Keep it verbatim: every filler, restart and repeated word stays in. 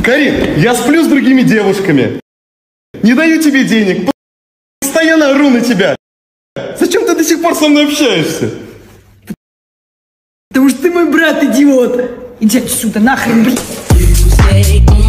Карин, я сплю с другими девушками. Не даю тебе денег. Постоянно ору на тебя. Зачем ты до сих пор со мной общаешься? Потому что ты мой брат, идиот. Иди отсюда, нахрен, блин.